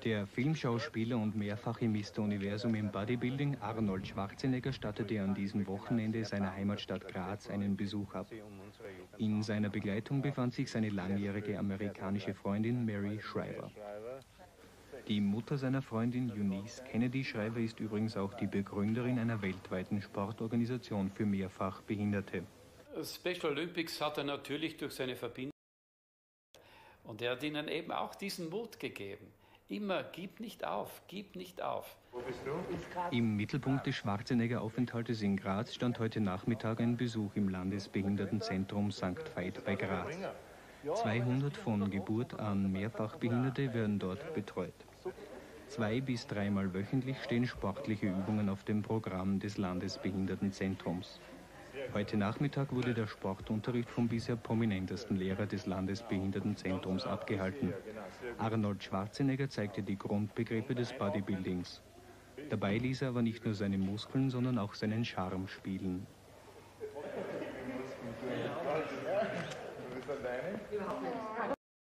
Der Filmschauspieler und mehrfache Mr. Universum im Bodybuilding Arnold Schwarzenegger stattete an diesem Wochenende seiner Heimatstadt Graz einen Besuch ab. In seiner Begleitung befand sich seine langjährige amerikanische Freundin Mary Schreiber. Die Mutter seiner Freundin Eunice Kennedy Schreiber ist übrigens auch die Begründerin einer weltweiten Sportorganisation für mehrfach Behinderte. Special Olympics hat er natürlich durch seine Verbindung und er hat ihnen eben auch diesen Mut gegeben. Immer, gib nicht auf, gib nicht auf. Wo bist du? Im Mittelpunkt des Schwarzenegger-Aufenthaltes in Graz stand heute Nachmittag ein Besuch im Landesbehindertenzentrum St. Veit bei Graz. 200 von Geburt an Mehrfachbehinderte werden dort betreut. 2- bis 3-mal wöchentlich stehen sportliche Übungen auf dem Programm des Landesbehindertenzentrums. Heute Nachmittag wurde der Sportunterricht vom bisher prominentesten Lehrer des Landesbehindertenzentrums abgehalten. Arnold Schwarzenegger zeigte die Grundbegriffe des Bodybuildings. Dabei ließ er aber nicht nur seine Muskeln, sondern auch seinen Charme spielen. Du bist alleine?